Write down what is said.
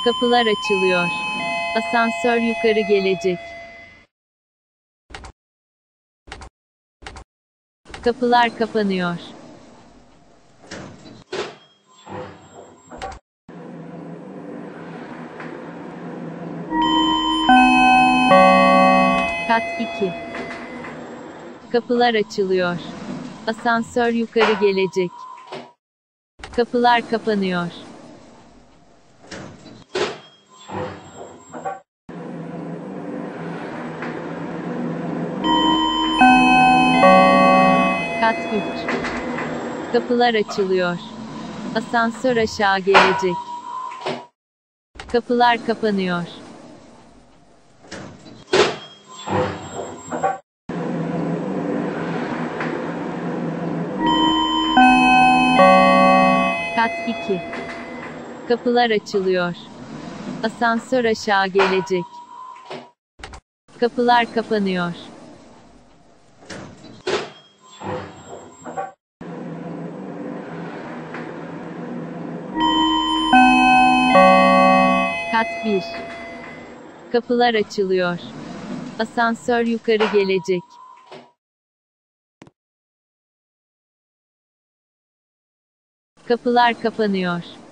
Kapılar açılıyor. Asansör yukarı gelecek. Kapılar kapanıyor. Kat 2. Kapılar açılıyor. Asansör yukarı gelecek. Kapılar kapanıyor. Kat 3. Kapılar açılıyor. Asansör aşağı gelecek. Kapılar kapanıyor. Kat 2. Kapılar açılıyor. Asansör aşağı gelecek. Kapılar kapanıyor. Kat 1. Kapılar açılıyor. Asansör yukarı gelecek. Kapılar kapanıyor.